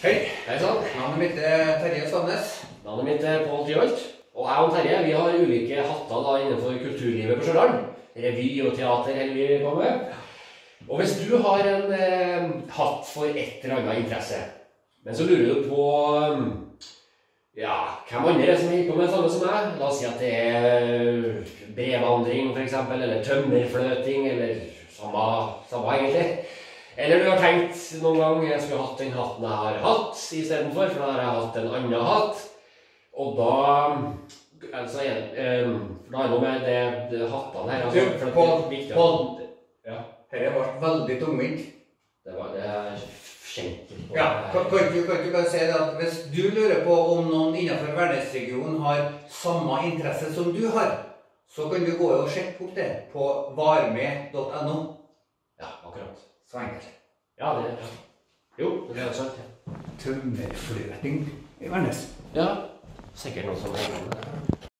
Hei. Hei sann. Navnet mitt er Terje Sandnes. Navnet mitt er Pål Tyholt. Og jeg og Terje vi har ulike hatter da innenfor kulturlivet på Stjørdal. Revy og teater holder vi på med. Og hvis du har en hatt for et eller annet interesse, men så lurer du på ja, hvem andre som holder på med det samme som meg. La oss si at det er brevandring for eksempel, eller tømmerfløting, eller samme egentlig. Eller du har tenkt noen gang jeg skulle hatt den hatten jeg har hatt i stedet for da har jeg hatt en annen hatt. Og da, altså igjen, da er det noe med det hattene her. Altså, Pål, ja, dette ble veldig tungvint. Det er kjent på. Ja, kan du bare si det at hvis du lurer på om noen innenfor Værnes-regionen har samme interesse som du har, så kan du gå og sjekke opp det på varme.no. Ja, akkurat. Så enkelt. Ja, det er jo, det er sant. Tømmerfløting i Værnes. Ja, sikkert noe som er